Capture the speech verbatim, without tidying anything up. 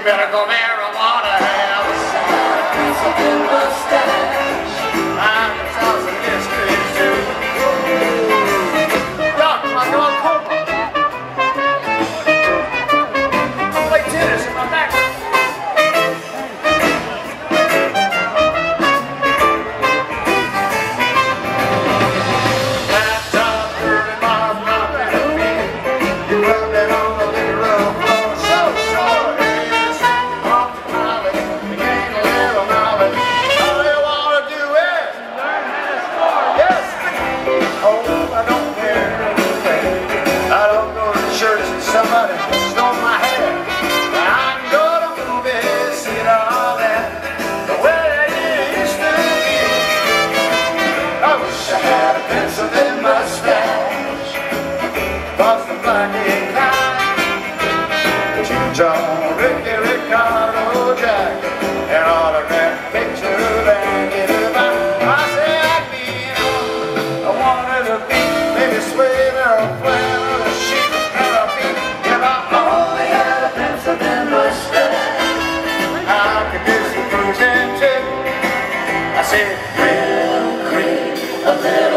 better go marijuana house. Mexican mustache. I'm a thousand mysteries too. Doc, my dog Copa. I play tennis in my back. Laptop, thirty miles an hour at me. You rub it on the little rough floor. So sure is off the pilot. You gain a little knowledge. All you want to do is learn how to score. Yes. Oh, I don't care. I don't go to church and somebody stole my hair. I can go to movies, see all that the way it used to be. I wish I had a Pennsylvania mustache. Lost the black ink eye. Jim John, Ricky, Ricardo, Jack, and autographed picture and get it back. I say I'd be, you know, I wanted to be maybe swing or a flan or a sheep or a beat. If I only had a Pennsylvania mustache, I could do some cruising too. I said, real cream, a little